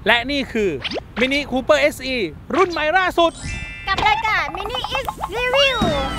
และนี่คือ Mini Cooper SE รุ่นใหม่ล่าสุดกับรายการ Mini X Review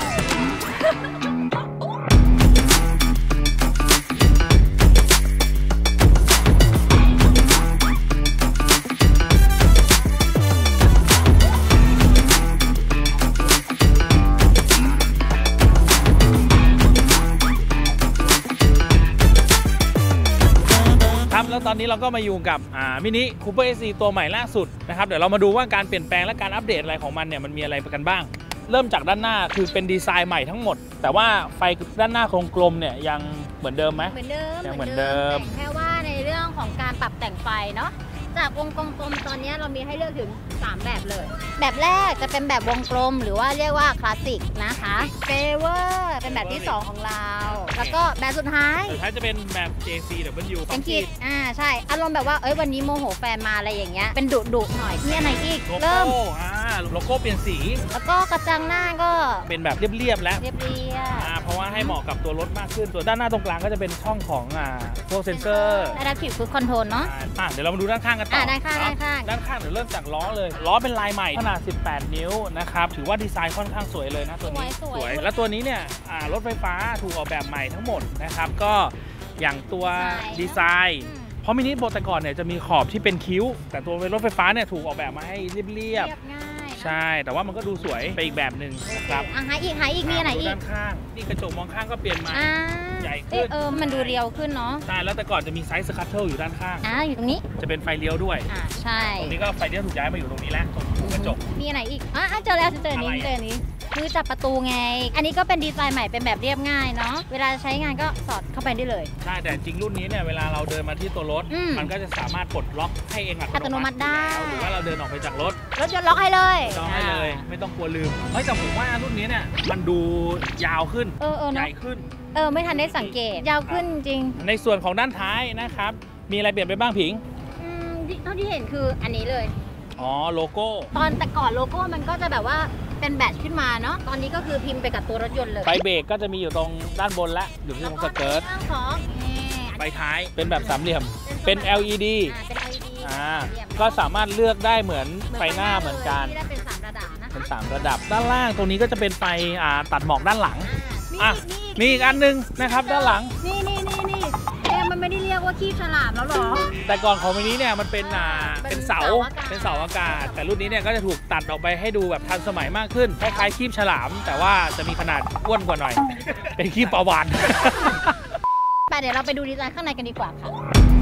แล้วตอนนี้เราก็มาอยู่กับMini Cooper SE ตัวใหม่ล่าสุดนะครับเดี๋ยวเรามาดูว่าการเปลี่ยนแปลงและการอัปเดตอะไรของมันเนี่ยมันมีอะไรกันบ้างเริ่มจากด้านหน้าคือเป็นดีไซน์ใหม่ทั้งหมดแต่ว่าไฟด้านหน้ากลมๆเนี่ยยังเหมือนเดิมไหมเหมือนเดิมยังเหมือนเดิมแค่ว่าในเรื่องของการปรับแต่งไฟเนาะจากวงกลมๆตอนนี้เรามีให้เลือกถึง3แบบเลยแบบแรกจะเป็นแบบวงกลมหรือว่าเรียกว่าคลาสสิกนะคะเฟเวอร์เป็นแบบที่2ของเราแล้วก็แบบสุดท้ายจะเป็นแบบ JCW เป็นคิดใช่อารมณ์แบบว่าวันนี้โมโหแฟนมาอะไรอย่างเงี้ยเป็นดุหน่อยนี่อะไรอีกเริ่มโลโก้เปลี่ยนสีแล้วก็กระจังหน้าก็เป็นแบบเรียบๆแล้วเพราะว่าให้เหมาะกับตัวรถมากขึ้นส่วนด้านหน้าตรงกลางก็จะเป็นช่องของพวกเซนเซอร์ Adaptive Cruise Control เนาะเดี๋ยวเรามาดูด้านข้างกันต่อด้านข้างเดี๋ยวเริ่มจากล้อเลยล้อเป็นลายใหม่ขนาด18 นิ้วนะครับถือว่าดีไซน์ค่อนข้างสวยเลยนะตัวนี้สวยแล้วตัวนี้เนี่ยรถไฟฟ้าถูกออกแบบใหม่ทั้งหมดนะครับก็อย่างตัวดีไซน์เพราะมินิโบแต่ก่อนเนี่ยจะมีขอบที่เป็นคิ้วแต่ตัวรถไฟฟ้าเนี่ยถูกออกแบบมาให้เรียบใช่แต่ว่ามันก็ดูสวยไปอีกแบบหนึ่งครับหาอีกมีอะไรอีกด้านข้างนี่กระจกมองข้างก็เปลี่ยนมาใหญ่ขึ้นมันดูเรียวขึ้นเนาะใช่แล้วแต่ก่อนจะมีไซส์สคัตเทิลอยู่ด้านข้างอยู่ตรงนี้จะเป็นไฟเลี้ยวด้วยใช่ตรงนี้ก็ไฟเลี้ยวถูกย้ายมาอยู่ตรงนี้แล้วตรงกระจกมีอะไรอีกเจอแล้วเจอนี้มือจับประตูไงอันนี้ก็เป็นดีไซน์ใหม่เป็นแบบเรียบง่ายเนาะเวลาใช้งานก็สอดเข้าไปได้เลยใช่แต่จริงรุ่นนี้เนี่ยเวลาเราเดินมาที่ตัวรถมันก็จะสามารถปลดล็อกให้เองอัตโนมัติได้หรือว่าเราเดินออกไปจากรถยนต์ล็อกให้เลยไม่ต้องกลัวลืมแต่ผมว่ารุ่นนี้เนี่ยมันดูยาวขึ้นใหญ่ขึ้นไม่ทันได้สังเกตยาวขึ้นจริงในส่วนของด้านท้ายนะครับมีอะไรเปลี่ยนไปบ้างผิงเท่าที่เห็นคืออันนี้เลยโลโก้แต่ก่อนโลโก้มันก็จะแบบว่าเป็นแบตขึ้นมาเนาะตอนนี้ก็คือพิมพ์ไปกับตัวรถยนต์เลยไฟเบรกก็จะมีอยู่ตรงด้านบนและอยู่ที่ตรงสเกิร์ตไฟท้ายเป็นแบบสามเหลี่ยมเป็น LED ก็สามารถเลือกได้เหมือนไฟหน้าเหมือนกันเป็น3 ระดับนะเป็น3 ระดับด้านล่างตรงนี้ก็จะเป็นไฟตัดหมอกด้านหลังมีอีกอันนึงนะครับด้านหลังนี่มันไม่ได้เรียกว่าขี้ฉลามแล้วหรอแต่ก่อนของมินิเนี่ยมันเป็นเสาอากาศแต่รุ่นนี้เนี่ยก็จะถูกตัดออกไปให้ดูแบบทันสมัยมากขึ้นคล้ายๆขี้ฉลามแต่ว่าจะมีขนาดอ้วนกว่าหน่อยเป็นขี้ปลาวาฬแต่เดี๋ยวเราไปดูดีไซน์ข้างในกันดีกว่าค่ะ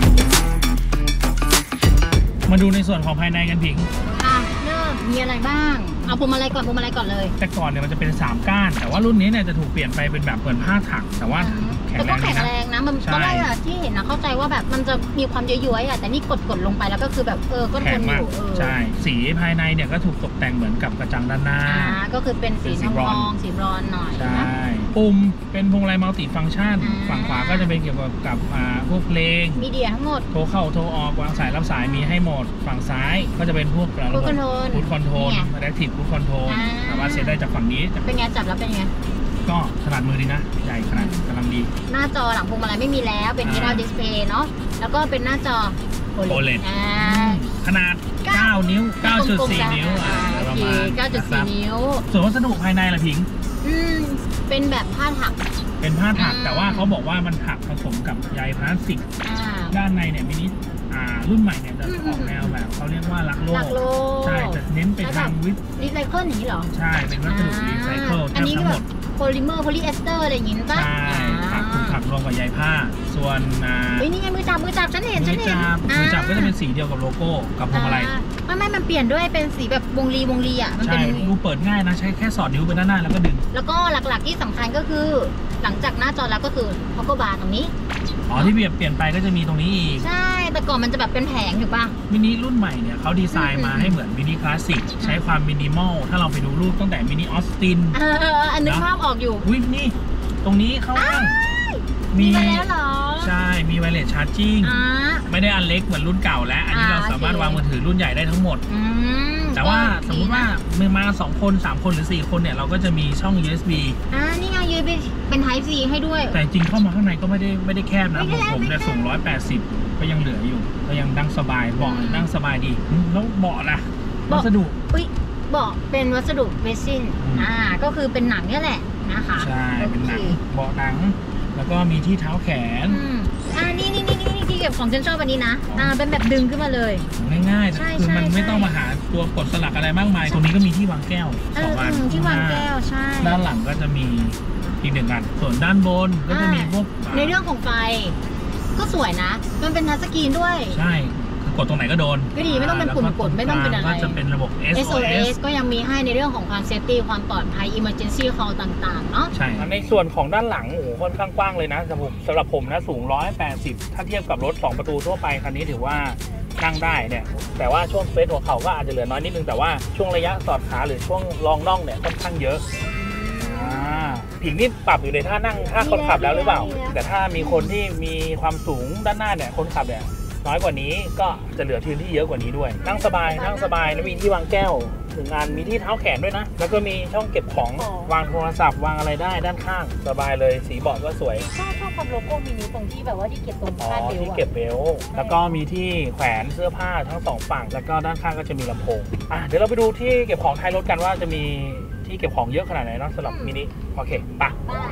มาดูในส่วนของภายในกันผิงเริ่มมีอะไรบ้างเอาพวงมาลัยก่อนเลยแต่ก่อนเนี่ยมันจะเป็น3 ก้านแต่ว่ารุ่นนี้เนี่ยจะถูกเปลี่ยนไปเป็นแบบเหมือนผ้าถักแต่ว่าแข็งแรงนะมันตอนแรกที่เห็นนะเข้าใจว่าแบบมันจะมีความย้อยๆแต่นี่กดลงไปแล้วก็คือแบบก็ทนอยู่ใช่สีภายในเนี่ยก็ถูกตกแต่งเหมือนกับกระจังด้านหน้าก็คือเป็นสีทองสีบรอนหน่อยใช่ปุ่มเป็นพวงมาลัยมัลติฟังก์ชันฝั่งขวาก็จะเป็นเกี่ยวกับพวกเพลงมีเดียทั้งหมดโทรเข้าโทรออกวางสายรับสายมีให้หมดฝั่งซ้ายก็จะเป็นพวกฟูดคอนโทรล Adaptive Cruise Control สามารถเซตได้จากฝั่งนี้เป็นไงจับแล้วเป็นไงก็ขนาดมือดีนะใหญ่ขนาดกำลังดีหน้าจอหลังพวงมาลัยไม่มีแล้วเป็น Head-Up Display เนาะแล้วก็เป็นหน้าจอ OLED ขนาด9 นิ้ว 9.4 นิ้วประมาณ 9.4 นิ้วส่วนวัสดุภายในล่ะผิงเป็นแบบผ้าถักเป็นผ้าถักแต่ว่าเขาบอกว่ามันถักผสมกับใยพลาสติกด้านในเนี่ยมินิรุ่นใหม่เนี่ยจะออกแนวแบบเขาเรียกว่ารักโลกใช่จะเน้นไปทางรีไซเคิลอย่างนี้เหรอใช่เป็นวัสดุรีไซเคิลทั้งหมดโพลิเมอร์โพลีเอสเตอร์อะไรอย่างงี้ป่ะใช่ถักรวมกับใยผ้าส่วนนี่ไงมือจับฉันเห็นมือจับก็จะเป็นสีเดียวกับโลโก้กับพวงมาลัยไม่มันเปลี่ยนด้วยเป็นสีแบบวงรีอ่ะมันเป็นดูเปิดง่ายนะใช้แค่สอดนิ้วไปด้านหน้าแล้วก็ดึงแล้วก็หลักๆที่สำคัญก็คือหลังจากหน้าจอแล้วก็คือพ็อกเก็ตบาร์ตรงนี้ที่เปลี่ยนไปก็จะมีตรงนี้อีกใช่แต่ก่อนมันจะแบบเป็นแผงอยู่ป่ะมินิรุ่นใหม่เนี่ยเขาดีไซน์มาให้เหมือนมินิคลาสสิกใช้ความมินิมอลถ้าเราไปดูรูปตั้งแต่มินิออสตินอันนึกภาพออกอยู่นี่ตรงนี้เขาตั้งมีมาแล้วเหรอใช่มีไวเลสชาร์จิ่งไม่ได้อันเล็กเหมือนรุ่นเก่าแล้วอันนี้เราสามารถวางมือถือรุ่นใหญ่ได้ทั้งหมดแต่ว่าสมมุติว่ามือมา2 คน 3 คนหรือ4 คนเนี่ยเราก็จะมีช่อง USB นี่ไง USB เป็น Type C ให้ด้วยแต่จริงเข้ามาข้างในก็ไม่ได้แคบนะผมเนี่ยสูง180 ก็ยังเหลืออยู่ก็ยังนั่งสบายเบาะนั่งสบายดีแล้วเบาะล่ะวัสดุเบาะเป็นวัสดุเรซินก็คือเป็นหนังนี่แหละนะคะใช่เป็นหนังเบาะหนังแล้วก็มีที่เท้าแขนนี่ที่เก็บของฉันชอบอันนี้นะเป็นแบบดึงขึ้นมาเลยง่ายๆคือมันไม่ต้องมาหาตัวกดสลักอะไรมากมายตรงนี้ก็มีที่วางแก้ว2 อันที่วางแก้วใช่ด้านหลังก็จะมีอีก1 อันส่วนด้านบนก็จะมีพวกในเรื่องของไฟก็สวยนะมันเป็นทัชสกรีนด้วยใช่กดตรงไหนก็โดนก็ดีไม่ต้องเป็นปุ่มกดไม่ต้องเป็นอะไรก็จะเป็นระบบ SOS ก็ยังมีให้ในเรื่องของความเซฟตี้ความปลอดภัย Emergency Call ต่างๆเนาะใช่ในส่วนของด้านหลังค่อนข้างกว้างเลยนะสำหรับผมนะสูง180ถ้าเทียบกับรถ2 ประตูทั่วไปคันนี้ถือว่านั่งได้เนี่ยแต่ว่าช่วงสเปซหัวเข่าก็อาจจะเหลือน้อยนิดนึงแต่ว่าช่วงระยะสอดขาหรือช่วงรองน่องเนี่ยค่อนข้างเยอะผิงนี่ปรับอยู่ในท่านั่งถ้าคนขับแล้วหรือเปล่าแต่ถ้ามีคนที่มีความสูงด้านหน้าเนี่ยคนขับเนี่ยน้อยกว่านี้ก็จะเหลือพื้นที่เยอะกว่านี้ด้วยนั่งสบายแล้วมีที่วางแก้ว1 อันมีที่เท้าแขนด้วยนะแล้วก็มีช่องเก็บของวางโทรศัพท์วางอะไรได้ด้านข้างสบายเลยสีเบาะก็สวยชอบความโลโก้มินิตรงที่แบบว่าที่เก็บตรงคาดเบลที่เก็บเบลแล้วก็มีที่แขวนเสื้อผ้าทั้ง2 ฝั่งแล้วก็ด้านข้างก็จะมีลำโพงเดี๋ยวเราไปดูที่เก็บของท้ายรถกันว่าจะมีที่เก็บของเยอะขนาดไหนเนาะสำหรับมินิโอเคปะ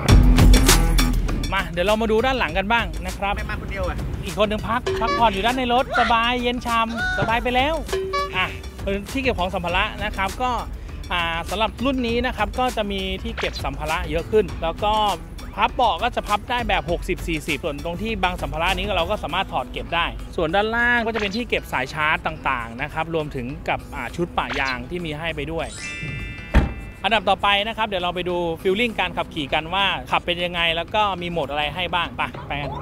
มาเดี๋ยวเรามาดูด้านหลังกันบ้างนะครับไม่มาคนเดียวอีกคนนึงพักผ่อนอยู่ด้านในรถสบายเย็นช่ำสบายไปแล้วที่เก็บของสัมภาระนะครับก็สำหรับรุ่นนี้นะครับก็จะมีที่เก็บสัมภาระเยอะขึ้นแล้วก็พับเบาะก็จะพับได้แบบ60-40ส่วนตรงที่บางสัมภาระนี้เราก็สามารถถอดเก็บได้ส่วนด้านล่างก็จะเป็นที่เก็บสายชาร์จต่างๆนะครับรวมถึงกับชุดปะยางที่มีให้ไปด้วยอันดับต่อไปนะครับเดี๋ยวเราไปดูฟีลลิ่งการขับขี่กันว่าขับเป็นยังไงแล้วก็มีโหมดอะไรให้บ้างไปกัน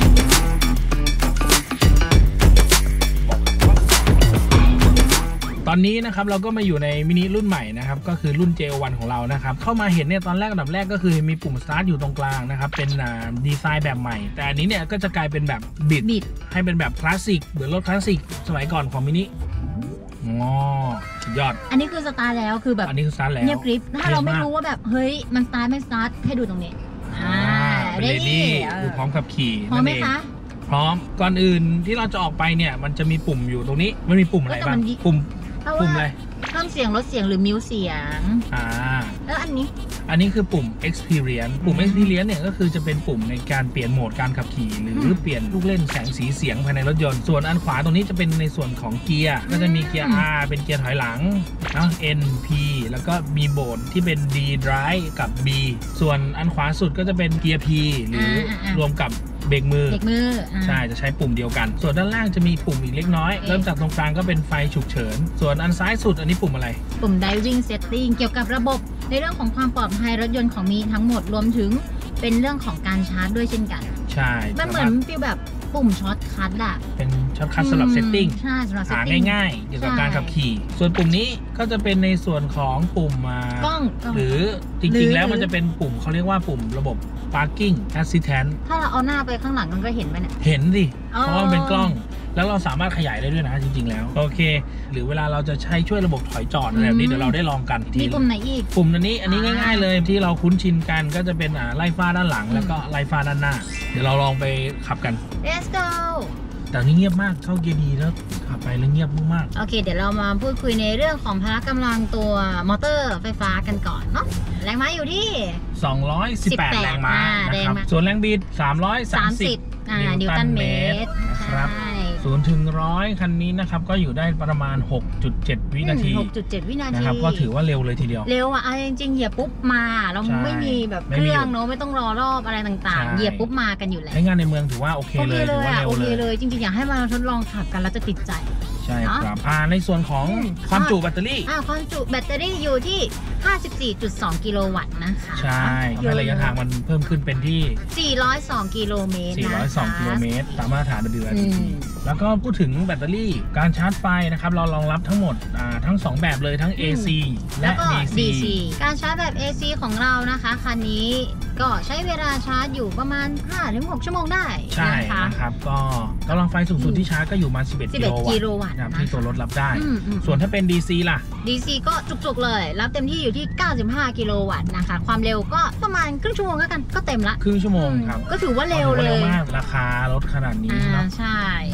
ตอนนี้นะครับเราก็มาอยู่ในมินิรุ่นใหม่นะครับก็คือรุ่น JO1 ของเรานะครับเข้ามาเห็นเนี่ยตอนแรกอันดับแรกก็คือมีปุ่ม start อยู่ตรงกลางนะครับเป็นดีไซน์แบบใหม่แต่อันนี้เนี่ยก็จะกลายเป็นแบบบิดให้เป็นแบบคลาสสิกเหมือนรถคลาสสิกสมัยก่อนของมินิสุดยอดอันนี้คือสตาร์ทแล้วคือแบบอันนี้คือสตาร์ทแล้วเงียบกริบถ้าเราไม่รู้ว่าแบบเฮ้ยมันสตาร์ทไม่สตาร์ทให้ดูตรงนี้เรดี้คือพร้อมขับขี่พร้อมไหมคะพร้อมก่อนอื่นที่เราจะออกไปเนี่ยมันจะมีปุ่มอยู่ตรงนี้มันมีปุ่มอะไรบ้างปุ่มอะไรเพิ่มเสียงลดเสียงหรือมิวเสียงแล้วอันนี้คือปุ่ม experience ปุ่ม experience เนี่ยก็คือจะเป็นปุ่มในการเปลี่ยนโหมดการขับขี่หรือเปลี่ยนลูกเล่นแสงสีเสียงภายในรถยนต์ส่วนอันขวาตรงนี้จะเป็นในส่วนของเกียร์ก็จะมีเกียร์ R เป็นเกียร์ถอยหลังN P แล้วก็มีโหมดที่เป็น D drive กับ B ส่วนอันขวาสุดก็จะเป็นเกียร์ P หรือรวมกับเบรกมือใช่จะใช้ปุ่มเดียวกันส่วนด้านล่างจะมีปุ่มอีกเล็กน้อยเริ่มจากตรงกลางก็เป็นไฟฉุกเฉินส่วนอันซ้ายสุดอันนี้ปุ่มอะไรปุ่ม Driving Setting เกี่ยวกับระบบในเรื่องของความปลอดภัยรถยนต์ของมีทั้งหมดรวมถึงเป็นเรื่องของการชาร์จด้วยเช่นกันใช่มันเหมือนฟีลแบบปุ่มช็อตคัทอะเป็นช็อตคัทสำหรับ Setting ใช่สำหรับหาง่ายๆเกี่ยวกับการขับขี่ส่วนปุ่มนี้ก็จะเป็นในส่วนของปุ่มกล้องหรือจริงๆแล้วมันจะเป็นปุ่มเขาเรียกว่าปุ่มระบบ Parking Assistant ถ้าเราเอาหน้าไปข้างหลังมันก็เห็นไหมเนี่ยเห็นสิเพราะว่ามันเป็นกล้องแล้วเราสามารถขยายได้ด้วยนะจริงๆแล้วโอเคหรือเวลาเราจะใช้ช่วยระบบถอยจอดอะไรแบบนี้เดี๋ยวเราได้ลองกันมีปุ่มไหนอีกปุ่มอันนี้ง่ายๆเลยที่เราคุ้นชินกันก็จะเป็นไล่ฟ้าด้านหลังแล้วก็ไล่ฟ้าด้านหน้าเดี๋ยวเราลองไปขับกัน Let's go แต่นี่เงียบมากเข้าเกียร์ดีแล้วขับไปแล้วเงียบมากโอเคเดี๋ยวเรามาพูดคุยในเรื่องของพละกำลังตัวมอเตอร์ไฟฟ้ากันก่อนเนาะแรงม้าอยู่ที่ 218แรงม้านะครับส่วนแรงบิด330นิวตันเมตรนะครับ0 ถึง 100คันนี้นะครับก็อยู่ได้ประมาณ 6.7 วินาทีนะครับก็ถือว่าเร็วเลยทีเดียวเร็วอ่ะจริงๆเหยียบปุ๊บมาเราไม่มีแบบเครื่องเนาะไม่ต้องรอรอบอะไรต่างๆเหยียบปุ๊บมากันอยู่แล้วใช้งานในเมืองถือว่าโอเคเลยถือว่าเร็วเลยจริงๆอยากให้มาทดลองขับกันแล้วจะติดใจใช่ครับในส่วนของความจุแบตเตอรี่ความจุแบตเตอรี่อยู่ที่ 54.2 กิโลวัตต์นะคะใช่ระยะทางมันเพิ่มขึ้นเป็นที่ 402 กิโลเมตร 402 กิโลเมตรตามมาตรฐาน WLTP แล้วก็พูดถึงแบตเตอรี่การชาร์จไฟนะครับเรารองรับทั้งหมดทั้ง2แบบเลยทั้ง AC และ DC การชาร์จแบบ AC ของเรานะคะคันนี้ก็ใช้เวลาชาร์จอยู่ประมาณ 5-6 ชั่วโมงได้ใช่นะคะนะครับก็กำลังไฟสูงสุดที่ชาร์จก็อยู่มา11 กิโลวัตต์นะครับนะที่ตัวรถรับได้อืมส่วนถ้าเป็น DC ล่ะ DC ก็จุกๆเลยรับเต็มที่อยู่ที่ 95 กิโลวัตต์นะคะความเร็วก็ประมาณครึ่งชั่วโมงแล้วกันก็เต็มละครึ่งชั่วโมงครับก็ถือว่าเร็วเลยมากราคารถขนาดนี้เนาะใช่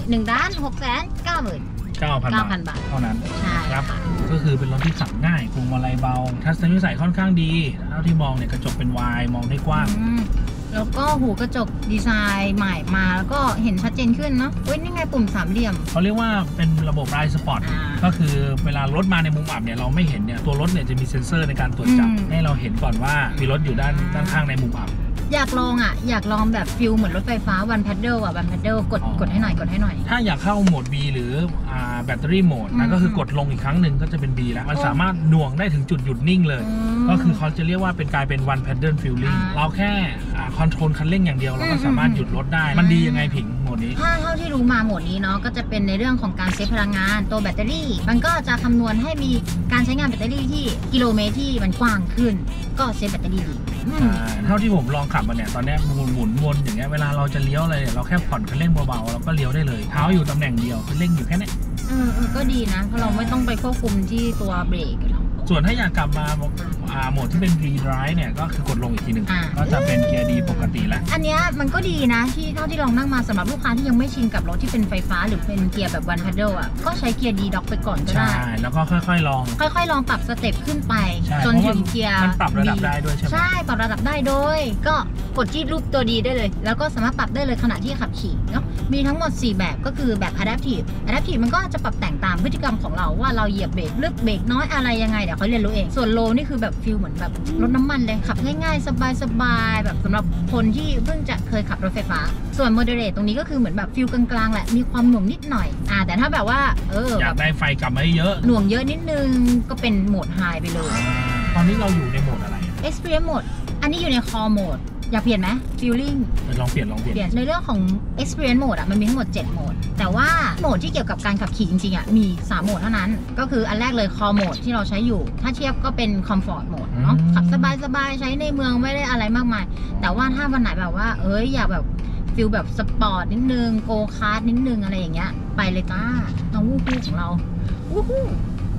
1,690,000 9,000 บาทเท่านั้นใช่ครับค่ะก็คือเป็นรถที่ขับง่ายพวงมาลัยเบาทัศนวิสัยค่อนข้างดีเท่าที่มองเนี่ยกระจกเป็นวายมองได้กว้างแล้วก็หูกระจกดีไซน์ใหม่มาแล้วก็เห็นชัดเจนขึ้นเนาะเว้ยนี่ไงปุ่มสามเหลี่ยมเขาเรียกว่าเป็นระบบไรสปอร์ตก็คือเวลารถมาในมุมอับเนี่ยเราไม่เห็นเนี่ยตัวรถเนี่ยจะมีเซ็นเซอร์ในการตรวจจับให้เราเห็นก่อนว่ามีรถอยู่ด้านข้างในมุมอับอยากลองแบบฟิลเหมือนรถไฟฟ้าวันแพดเดิลวันแพดเดิลกดให้หน่อยถ้าอยากเข้าโหมด B หรือแบตเตอรี่โหมดนะก็คือกดลงอีกครั้งหนึ่งก็จะเป็น B แล้วมันสามารถหน่วงได้ถึงจุดหยุดนิ่งเลยก็คือเขาจะเรียกว่าเป็นกลายเป็น one pedal feeling เราแค่คอนโทรลคันเร่งอย่างเดียวเราก็สามารถหยุดรถได้มันดียังไงผิงโหมดนี้ถ้าเท่าที่รู้มาโหมดนี้เนาะก็จะเป็นในเรื่องของการเซฟพลังงานตัวแบตเตอรี่มันก็จะคำนวณให้มีการใช้งานแบตเตอรี่ที่กิโลเมตรที่มันกว้างขึ้นก็เซฟแบตเตอรี่ดีเท่าที่ผมลองขับมาเนี่ยตอนนี้หมุนวนอย่างเงี้ยเวลาเราจะเลี้ยวอะไรเนี่ยเราแค่ผ่อนคันเร่งเบาๆเราก็เลี้ยวได้เลยเท้าอยู่ตำแหน่งเดียวคันเร่งอยู่แค่นี้ก็ดีนะเพราะเราไม่ต้องไปควบคุมที่ตัวเบรกส่วนถ้าอยากกลับมาโหมดที่เป็น V-Drive เนี่ยก็คือกดลงอีกทีหนึ่งก็จะเป็นเกียร์ดีปกติแล้วอันนี้มันก็ดีนะที่เท่าที่ลองนั่งมาสำหรับลูกค้าที่ยังไม่ชินกับรถที่เป็นไฟฟ้าหรือเป็นเกียร์แบบ one pedal อ่ะก็ใช้เกียร์ดีด็อกไปก่อนก็ได้ใช่แล้วก็ค่อยๆลองปรับสเต็ปขึ้นไปจนถึงเกียร์มันปรับระดับได้ด้วยใช่ไหมใช่ปรับระดับได้โดยก็กดที่รูปตัวดีได้เลยแล้วก็สามารถปรับได้เลยขณะที่ขับขี่เนาะมีทั้งหมด4แบบก็คือแบบ adaptive มันก็จะปรับแต่งตามพฤติกรรมของเราว่าเราเหยียบเบรกลึกเบรกน้อยอะไรยังไงเดี๋ยวเขาเรียนรู้เองส่วนโลนี่คือแบบฟิลเหมือนแบบรถน้ำมันเลยขับง่ายๆสบายๆแบบสำหรับคนที่เพิ่งจะเคยขับรถไฟฟ้าส่วน moderate ตรงนี้ก็คือเหมือนแบบฟิลกลางๆแหละมีความหน่วงนิดหน่อยแต่ถ้าแบบว่าอยากได้ไฟกลับมาเยอะหน่วงเยอะนิดนึงก็เป็นโหมด high ไปเลยตอนนี้เราอยู่ในโหมดอะไร experience mode อันนี้อยู่ใน core mode อยากเปลี่ยนไหม feeling ลองเปลี่ยนในเรื่องของ experience mode มันมีทั้งหมด7โหมดแต่ว่าโหมดที่เกี่ยวกับการขับขี่จริงๆมี3โหมดเท่านั้นก็คืออันแรกเลย core mode ที่เราใช้อยู่ถ้าเทียบก็เป็น comfort mode เนาะขับสบายๆใช้ในเมืองไม่ได้อะไรมากมายแต่ว่าถ้าวันไหนแบบว่าอยากแบบฟิลแบบสปอร์ตนิดนึงโกคาร์ทนิดนึงอะไรอย่างเงี้ยไปเลยจ้าเอาวู้ฮู้ของเราวู้ฮู้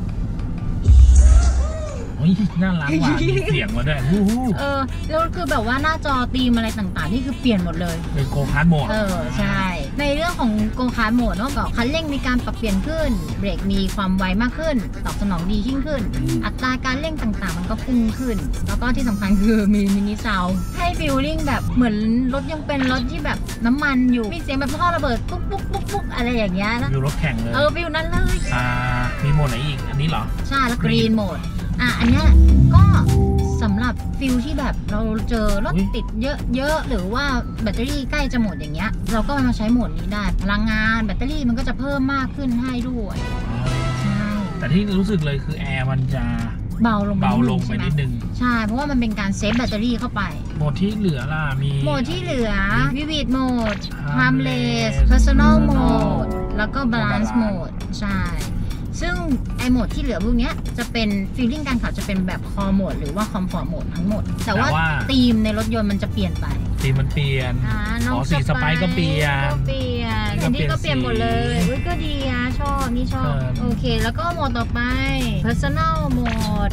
น่ารักว่ะมีเสียงมาด้วยแล้วคือแบบว่าหน้าจอธีมอะไรต่างๆนี่คือเปลี่ยนหมดเลยเป็นโกคาร์ทโหมดใช่ในเรื่องของโกคาร์ทโหมดเนาะก็คันเร่งมีการปรับเปลี่ยนขึ้นเบรกมีความไวมากขึ้นตอบสนองดียิ่งขึ้นอัตราการเร่งต่างๆมันก็พุ่งขึ้นแล้วก็ที่สำคัญคือมีมินิซาวด์ให้ฟีลลิ่งแบบเหมือนรถยังเป็นรถที่แบบน้ำมันอยู่มีเสียงแบบท่อระเบิดปุ๊กปุ๊กปุ๊กปุ๊กอะไรอย่างเงี้ยนะฟิลรถแข่งเลยฟิลนั้นเลยมีโหมดไหนอีกอันนี้เหรอใช่แล้วกรีนโหมดอันนี้ก็สำหรับฟิลที่แบบเราเจอรถติดเยอะๆหรือว่าแบตเตอรี่ใกล้จะหมดอย่างเงี้ยเราก็มาใช้โหมดนี้ได้พลังงานแบตเตอรี่มันก็จะเพิ่มมากขึ้นให้ด้วยใช่แต่ที่รู้สึกเลยคือแอร์มันจะเบาลงไปนิดนึงใช่เพราะว่ามันเป็นการเซฟแบตเตอรี่เข้าไปโหมดที่เหลือล่ะมีโหมดที่เหลือ Vivid Mode Timeless Personal Mode แล้วก็ Balance Mode ใช่ซึ่งไอโหมดที่เหลือพวกนี้จะเป็นฟีลลิ่งการขับจะเป็นแบบคอโหมดหรือว่าคอมฟอร์ตโหมดทั้งหมดแต่ว่าธีมในรถยนต์มันจะเปลี่ยนไปธีมมันเปลี่ยนสีสไปค์ก็เปลี่ยนอันนี้ก็เปลี่ยนหมดเลยก็ดีนะชอบโอเคแล้วก็โหมดต่อไป Personal Mode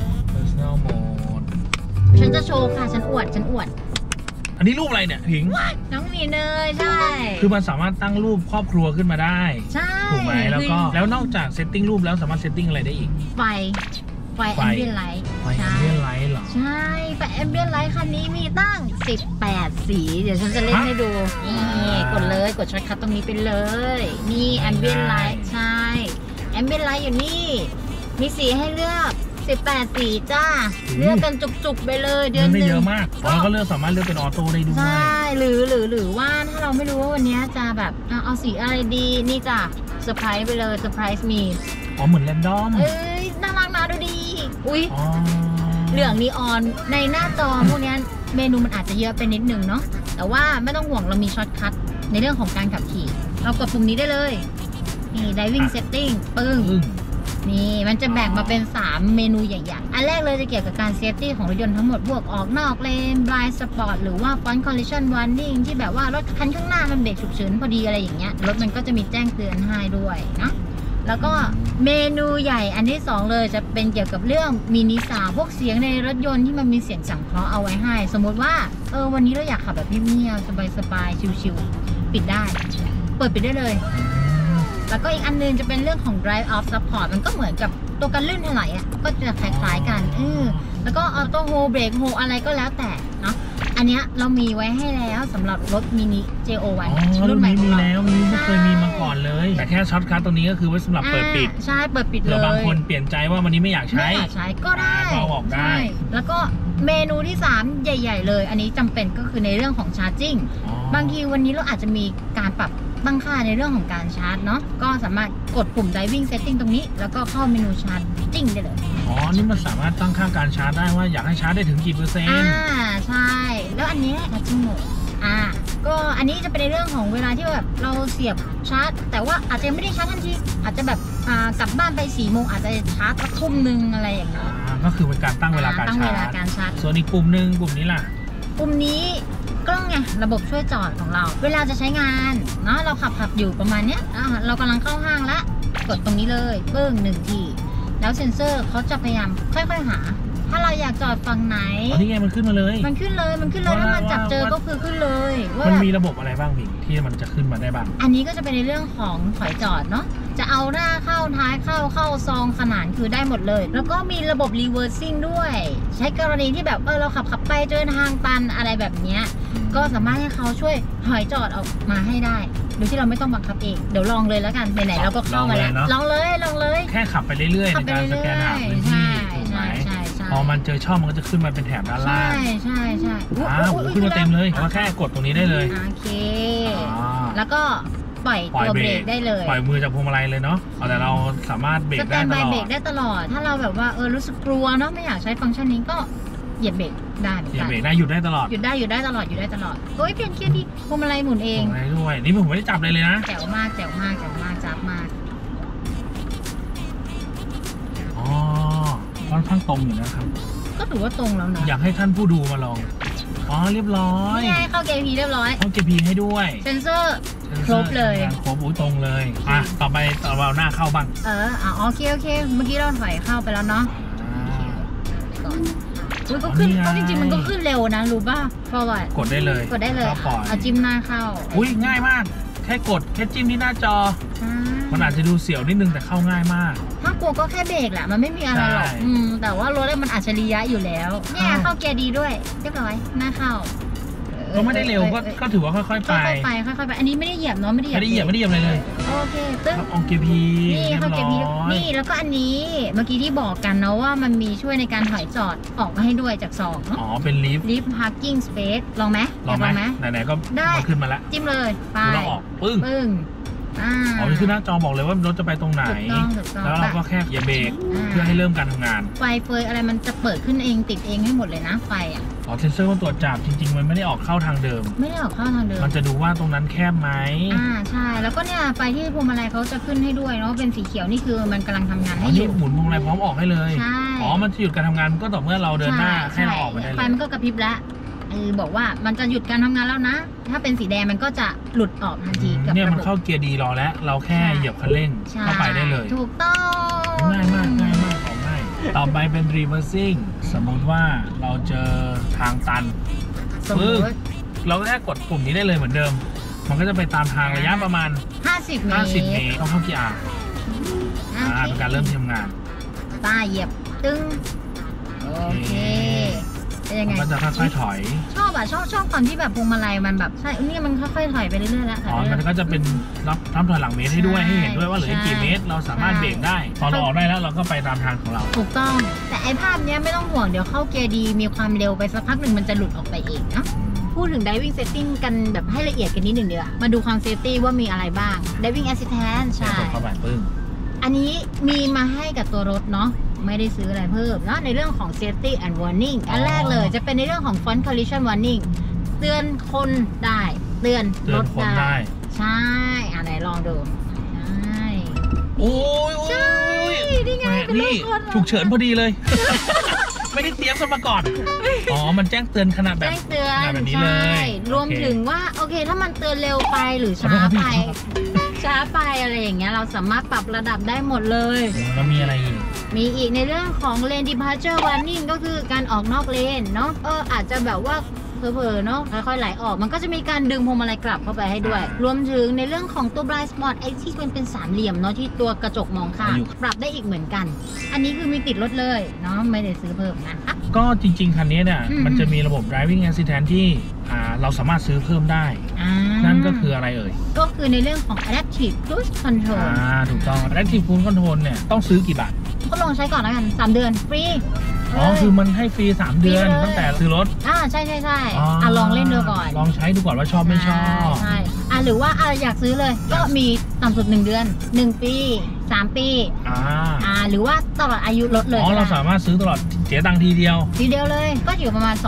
ฉันจะโชว์ค่ะฉันอวดอันนี้รูปอะไรเนี่ยพิงน้องหมีเนยใช่คือมันสามารถตั้งรูปครอบครัวขึ้นมาได้ใช่ถูกไหมแล้วนอกจากเซตติ้งรูปแล้วสามารถเซตติ้งอะไรได้อีกไฟแอมเบียนไลท์เหรอใช่ไฟแอมเบียนไลท์คันนี้มีตั้ง18สีเดี๋ยวฉันจะเล่นให้ดูนี่กดช็อตคัทตรงนี้ไปเลยนี่แอมเบียนไลท์ใช่แอมเบียนไลท์อยู่นี่มีสีให้เลือก18สีจ้าเลือกกันจุกๆไปเลยเดือนนึงไม่เยอะมากแล้วก็สามารถเลือกเป็นออโต้ได้ด้วยใช่หรือว่าถ้าเราไม่รู้ว่าวันนี้จะแบบเอาสีอะไรดีนี่จ้ะเซอร์ไพรส์ไปเลยเซอร์ไพรส์มีเหมือนแรนดอมน่ารักนะดูดีเหลืองนีออนในหน้าจอพวกนี้เมนูมันอาจจะเยอะไปนิดนึงเนาะแต่ว่าไม่ต้องห่วงเรามีช็อตคัทในเรื่องของการขับขี่เรากดปุ่มนี้ได้เลยนี่ driving setting ปึ้งนี่มันจะแบ่งมาเป็น 3 เมนูใหญ่ๆอันแรกเลยจะเกี่ยวกับการเซฟตี้ของรถยนต์ทั้งหมดพวกออกนอกเลน blind spot หรือว่า front collision warning ที่แบบว่ารถคันข้างหน้ามันเบรกฉุกเฉินพอดีอะไรอย่างเงี้ยรถมันก็จะมีแจ้งเตือนให้ด้วยเนาะแล้วก็เมนูใหญ่อันที่ 2เลยจะเป็นเกี่ยวกับเรื่องมินิซาวพวกเสียงในรถยนต์ที่มันมีเสียงสังเคราะห์เอาไว้ให้สมมติว่าวันนี้เราอยากขับแบบเงียบๆสบายๆชิลๆปิดได้เปิดปิดได้เลยแล้วก็อีกอันนึงจะเป็นเรื่องของ drive off support มันก็เหมือนกับตัวกันลื่นถลายอ่ะก็จะคล้ายๆกันแล้วก็ auto hold brake hold อะไรก็แล้วแต่เนาะอันเนี้ยเรามีไว้ให้แล้วสำหรับรถมินิ JO1 รุ่นใหม่ของเราแล้วไม่เคยมีมาก่อนเลยแต่แค่ช็อตคัทตรงนี้ก็คือไว้สำหรับเปิดปิดใช่เปิดปิดเลยเราบางคนเปลี่ยนใจว่าวันนี้ไม่อยากใช้ก็ได้เอาออกได้แล้วก็เมนูที่ 3 ใหญ่ๆเลยอันนี้จำเป็นก็คือในเรื่องของชาร์จิ่งบางทีวันนี้เราอาจจะมีการปรับตั้งค่าในเรื่องของการชาร์จเนาะก็สามารถกดปุ่ม driving setting ตรงนี้แล้วก็เข้าเมนูชาร์จิ่งได้เลยนี่มันสามารถตั้งค่าการชาร์จได้ว่าอยากให้ชาร์จได้ถึงกี่เปอร์เซ็นต์ใช่แล้วอันนี้ชาร์จิ่งโหมดก็อันนี้จะเป็นในเรื่องของเวลาที่แบบเราเสียบชาร์จแต่ว่าอาจจะไม่ได้ชาร์จทันทีอาจจะแบบกลับบ้านไป4 โมงอาจจะชาร์จสักทุ่มนึงอะไรอย่างเงี้ยก็คือเป็นการตั้งเวลาการชาร์จส่วนอีกปุ่มนึงปุ่มนี้ล่ะปุ่มนี้กล้องไงระบบช่วยจอดของเราเวลาจะใช้งานเนาะเราขับอยู่ประมาณเนี้ยเรากำลังเข้าห้างละกดตรงนี้เลยปึ้ง1 ทีแล้วเซ็นเซอร์เขาจะพยายามค่อยๆหาถ้าเราอยากจอดฝั่งไหนนี่ไงมันขึ้นมาเลยมันขึ้นเลยถ้ามันจับเจอก็คือขึ้นเลยมันมีระบบอะไรบ้างพี่ที่มันจะขึ้นมาได้บ้างอันนี้ก็จะเป็นในเรื่องของถอยจอดเนาะจะเอาหน้าเข้าท้ายเข้าซองขนานคือได้หมดเลยแล้วก็มีระบบ reversing ด้วยใช้กรณีที่แบบเราขับไปเจอทางตันอะไรแบบเนี้ยก็สามารถให้เขาช่วยถอยจอดออกมาให้ได้โดยที่เราไม่ต้องบังคับเองเดี๋ยวลองเลยแล้วกันไหนๆเราก็เข้ามาแล้วลองเลยแค่ขับไปเรื่อยๆในการสแกนหาพื้นที่พอมันเจอช่องมันก็จะขึ้นมาเป็นแถบด้านล่างใช่ขึ้นมาเต็มเลยก็แค่กดตรงนี้ได้เลยโอเคแล้วก็ปล่อยตัวเบรกได้เลยปล่อยมือจากพวงมาลัยเลยเนาะแต่เราสามารถเบรกได้ตลอดเบรกได้ตลอดถ้าเราแบบว่ารู้สึกกลัวเนาะไม่อยากใช้ฟังก์ชันนี้ก็เหยียบเบรกได้เหยียบเบรกได้หยุดได้ตลอดหยุดได้ตลอดโอ้ยเปลี่ยนเกียร์ดิพวงมาลัยหมุนเองได้ด้วยนี่ผมไม่ได้จับเลยนะแจ๋วมากจับมากค่อนข้างตรงอยู่นะครับก็ถือว่าตรงแล้วนะอยากให้ท่านผู้ดูมาลองเรียบร้อยนี่ไงเข้าเกียร์พีเรียบร้อยเข้าเกียร์พีให้ด้วยเซนเซอร์ครบเลยครบตรงเลยต่อไปเราหน้าเข้าบ้างโอเคเมื่อกี้เราถอยเข้าไปแล้วเนาะก็ขึ้นเพราะจริงๆมันก็ขึ้นเร็วนะรู้ป่ะพอว่ากดได้เลยจิ้มหน้าเข้าง่ายมากแค่กดแค่จิ้มที่หน้าจอมันอาจจะดูเสียวนิดนึงแต่เข้าง่ายมากถ้ากลัวก็แค่เบรกแหละมันไม่มีอะไรหรอกแต่ว่ารถมันอัจฉริยะอยู่แล้วเนี่ยเข้าเกียร์ดีด้วยเรียบร้อยหน้าเข้าก็ไม่ได้เร็วก็ถือว่าค่อยๆไปอันนี้ไม่ได้เหยียบเนาะไม่ได้เหยียบเลยโอเคตึ้งออกเกียร์พีนี่เข้าเกียร์พีนี่แล้วก็อันนี้เมื่อกี้ที่บอกกันเนาะว่ามันมีช่วยในการถอยจอดออกมาให้ด้วยจาก2เนาะเป็นลิฟต์พาร์กิ้งสเปซลองไหมไหนๆก็มาขึ้นมาแล้วจิ้มเลยไปเราออกปึ้งนี่คือหน้าจอบอกเลยว่ารถจะไปตรงไหนแล้วเราก็แค่เหยียบเบรกเพื่อให้เริ่มการทำงานไฟเฟยอะไรมันจะเปิดขึ้นเองติดเองให้หมดเลยนะไฟเซนเซอร์มันตรวจจับจริงๆมันไม่ได้ออกเข้าทางเดิมมันจะดูว่าตรงนั้นแคบไหมใช่แล้วก็เนี่ยไฟที่พวงมาลัยเขาจะขึ้นให้ด้วยเนาะเป็นสีเขียวนี่คือมันกำลังทำงานให้อยู่หมุนพวงมาลัยพร้อมออกให้เลยมันจะหยุดการทำงานก็ต่อเมื่อเราเดินหน้าให้เราออกไปได้เลยไฟมันก็กระพริบแล้วบอกว่ามันจะหยุดการทำงานแล้วนะถ้าเป็นสีแดงมันก็จะหลุดออกทันทีเนี่ยมันเข้าเกียร์ดีรอแล้วเราแค่เหยียบคันเร่งเข้าไปได้เลยถูกต้องง่ายมากของง่ายต่อไปเป็น reversing สมมติว่าเราเจอทางตันเราก็แค่กดปุ่มนี้ได้เลยเหมือนเดิมมันก็จะไปตามทางระยะประมาณ 50 เมตรต้องเข้าเกียร์เป็นการเริ่มทำงานตาเหยียบตึ้งโอเคมันจะค่อยๆถอยชอบตอนที่แบบพวงมาลัยมันแบบใช่นี่มันค่อยๆถอยไปเรื่อยๆแล้วมันก็จะเป็นนับถอยหลังเมตรให้ด้วยให้เห็นด้วยว่าเหลือกี่เมตรเราสามารถเบรกได้พอเราออกได้แล้วเราก็ไปตามทางของเราถูกต้องแต่ไอ้ภาพนี้ไม่ต้องห่วงเดี๋ยวเข้าเกียร์ดีมีความเร็วไปสักพักหนึ่งมันจะหลุดออกไปเองนะพูดถึง driving setting กันแบบให้ละเอียดกันนิดหนึ่งเดียวมาดูความ safety ว่ามีอะไรบ้าง driving assistance ใช่อันนี้มีมาให้กับตัวรถเนาะไม่ได้ซื้ออะไรเพิ่มเนาะในเรื่องของ safety and warning อันแรกเลยจะเป็นในเรื่องของ front collision warning เตือนคนได้เตือนรถได้ใช่ไหนลองดูใช่โอ้ยใช่นี่ไงนี่ฉุกเฉินพอดีเลย ไม่ได้เตรียมกันมาก่อนอ๋อมันแจ้งเตือนขนาดแบบแจ้งเตือนแบบนี้เลยรวมถึงว่าโอเคถ้ามันเตือนเร็วไปหรือช้าไปอะไรอย่างเงี้ยเราสามารถปรับระดับได้หมดเลยแล้วมีอะไรอีกมีอีกในเรื่องของ lane departure warning ก็คือการออกนอกเลนเนาะอาจจะแบบว่าเผลอๆเนาะค่อยๆไหลออกมันก็จะมีการดึงพวงมาลัยกลับเข้าไปให้ด้วย รวมถึงในเรื่องของตัว blind spot ไอ้ที่เป็นสามเหลี่ยมเนาะที่ตัวกระจกมองข้างปรับได้อีกเหมือนกัน อันนี้คือมีติดรถเลยเนาะไม่ได้ซื้อเพิ่มนะคะก็จริงๆคันนี้เนี่ยมันจะมีระบบ driving assistant ที่เราสามารถซื้อเพิ่มได้นั่นก็คืออะไรเอ่ยก็คือในเรื่องของ adaptive cruise control ถูกต้อง adaptive cruise control เนี่ยต้องซื้อกี่บาทก็ลองใช้ก่อนแล้วกัน3 เดือนฟรีคือมันให้ฟรี3 เดือนตั้งแต่ซื้อรถใช่ลองเล่นดูก่อนลองใช้ดูก่อนว่าชอบไม่ชอบใช่หรือว่าอยากซื้อเลยก็มีต่ำสุด1 เดือน1 ปี3 ปีหรือว่าตลอดอายุรถเลยเราสามารถซื้อตลอดเสียตังค์ทีเดียวเลยก็อยู่ประมาณ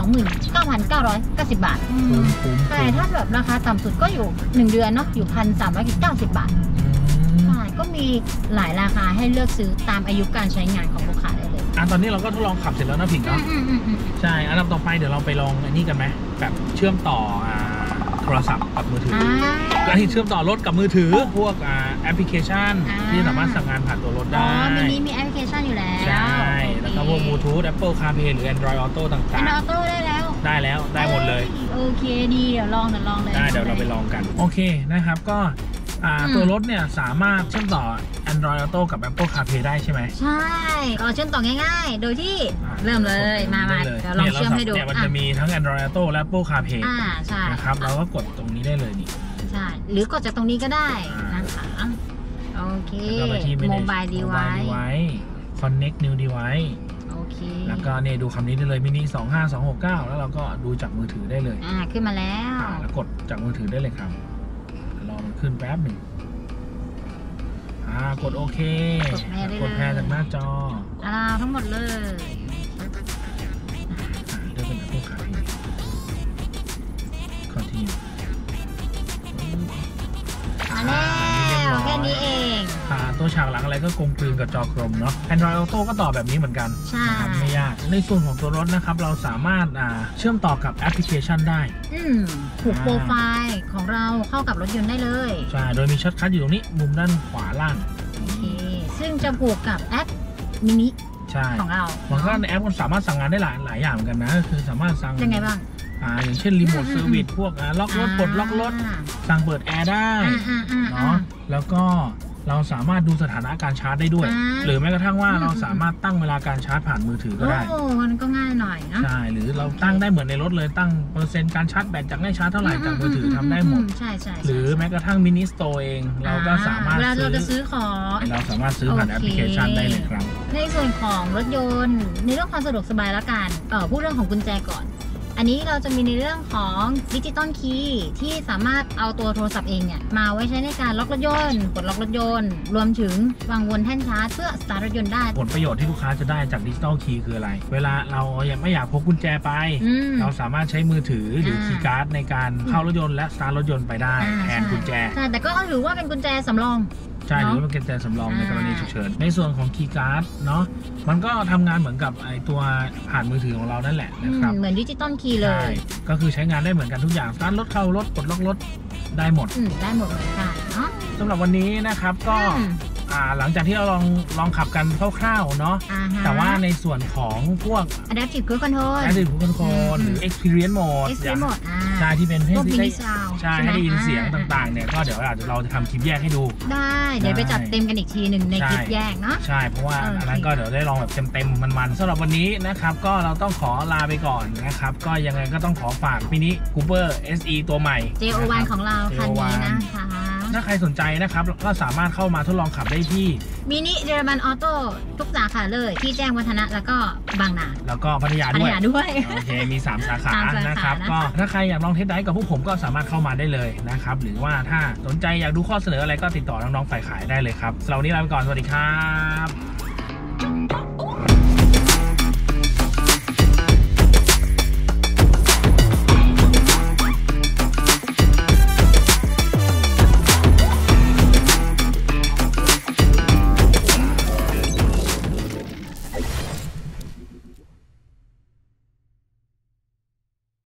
29,990 บาทแต่ถ้าแบบราคาต่ำสุดก็อยู่1 เดือนเนาะอยู่ 1,390 บาทก็มีหลายราคาให้เลือกซื้อตามอายุการใช้งานของลูกค้าได้เลยตอนนี้เราก็ทดลองขับเสร็จแล้วนะผิงเนาะใช่อันดับต่อไปเดี๋ยวเราไปลองอันนี้กันไหมแบบเชื่อมต่อโทรศัพท์กับมือถือแล้วที่เชื่อมต่อรถกับมือถือพวกแอปพลิเคชันที่สามารถสั่งงานผ่านตัวรถได้มีแอปพลิเคชันอยู่แล้วใช่แล้วก็พวก Bluetooth Apple CarPlay หรือ Android Auto ต่างๆ Android Auto ได้หมดเลยโอเคดีเดี๋ยวลองเลยได้เดี๋ยวเราไปลองกันโอเคนะครับก็ตัวรถเนี่ยสามารถเชื่อมต่อ Android Auto กับ Apple CarPlay ได้ใช่ไหมใช่เราเชื่อมต่อง่ายๆโดยที่เริ่มเลยมาเดี๋ยวลองเชื่อมให้ดูมันจะมีทั้ง Android Auto และ Apple CarPlay ใช่นะครับเราก็กดตรงนี้ได้เลยนี่ใช่หรือกดจากตรงนี้ก็ได้นะคะโอเค Mobile Device Connect New Device โอเคแล้วก็เนี่ยดูคำนี้ได้เลยมินิ25269แล้วเราก็ดูจากมือถือได้เลยขึ้นมาแล้วแล้วกดจากมือถือได้เลยครับรอมันขึ้นแป๊บหนึ่งกดโอเคกดแพร่จากหน้าจอทั้งหมดเลยเลือกเป็นผู้ขายคอนทิวแล้วแค่นี้เองตัวฉากหลังอะไรก็กลมกลืนกับจอกลมเนาะ Android Auto ก็ต่อแบบนี้เหมือนกันนะครับไม่ยากในส่วนของตัวรถนะครับเราสามารถเชื่อมต่อกับแอปพลิเคชันได้ผูกโปรไฟล์ของเราเข้ากับรถยนต์ได้เลยใช่โดยมีช็อตคัทอยู่ตรงนี้มุมด้านขวาล่างโอเคซึ่งจะผูกกับแอปมินิของเราบางครั้งในแอปมันสามารถสั่งงานได้หลายอย่างเหมือนกันนะคือสามารถสั่งยังไงบ้างอย่างเช่นรีโมทเซอร์วิสพวกล็อกรถปลดล็อกรถสั่งเปิดแอร์ได้เนาะแล้วก็เราสามารถดูสถานะการชาร์จได้ด้วยหรือแม้กระทั่งว่าเราสามารถตั้งเวลาการชาร์จผ่านมือถือก็ได้มันก็ง่ายหน่อยนะใช่หรือเราตั้งได้เหมือนในรถเลยตั้งเปอร์เซ็นต์การชาร์จแบตจากได้ชาร์จเท่าไหร่จากมือถือทำได้หมดใช่หรือแม้กระทั่งมินิสโตร์เองเราก็สามารถซื้อของเราสามารถซื้อผ่านแอปพลิเคชันได้เลยครับในส่วนของรถยนต์ในเรื่องความสะดวกสบายแล้วกันพูดเรื่องของกุญแจก่อนอันนี้เราจะมีในเรื่องของดิจิตอลคีย์ที่สามารถเอาตัวโทรศัพท์เองเนี่ยมาไว้ใช้ในการล็อกรถยนต์ปลดล็อกรถยนต์รวมถึงวางวนแท่นชาร์จเพื่อสตาร์ทรถยนต์ได้ผลประโยชน์ที่ลูกค้าจะได้จากดิจิตอลคีย์คืออะไรเวลาเราไม่อยากพกกุญแจไปเราสามารถใช้มือถือหรือคีย์การ์ดในการเข้ารถยนต์และสตาร์ทรถยนต์ไปได้แทนกุญแจแต่ก็ถือว่าเป็นกุญแจสำรองใช่หรือว่าเป็นกุญแจสำรองในกรณีฉุกเฉินในส่วนของคีย์การ์ดเนาะมันก็ทำงานเหมือนกับไอตัวผ่านมือถือของเรานั่นแหละนะครับเหมือนดิจิตอลคีย์เลยก็คือใช้งานได้เหมือนกันทุกอย่างสตาร์ทรถเข้ารถปลดล็อกรถได้หมดเหมือนกันเนาะสำหรับวันนี้นะครับก็หลังจากที่เราลองขับกันคร่าวๆเนาะแต่ว่าในส่วนของพวก Adaptive Cruise Control หรือ Experience Mode ใช่ที่เป็นให้ได้ใช่ให้ได้ยินเสียงต่างๆเนี่ยก็เดี๋ยวเราจะทำคลิปแยกให้ดูได้เดี๋ยวไปจัดเต็มกันอีกทีหนึ่งในคลิปแยกเนาะใช่เพราะว่าอันนั้นก็เดี๋ยวได้ลองแบบเต็มๆมันๆสำหรับวันนี้นะครับก็เราต้องขอลาไปก่อนนะครับก็ยังไงก็ต้องขอฝากมินิคูเปอร์ SE ตัวใหม่ JO1 ของเราคันนี้นะคะถ้าใครสนใจนะครับก็สามารถเข้ามาทดลองขับได้ที่มินิเยอรมันออโต้ทุกสาขาเลยที่แจ้งวัฒนะแล้วก็บางนาแล้วก็พัทยาด้วยโอเคมี3 สาขานะครับก็ถ้าใครอยากลองเทสไดรฟ์กับพวกผมก็สามารถเข้ามาได้เลยนะครับหรือว่าถ้าสนใจอยากดูข้อเสนออะไรก็ติดต่อน้องๆฝ่ายขายได้เลยครับสำหรับวันนี้ลาไปก่อนสวัสดีครับ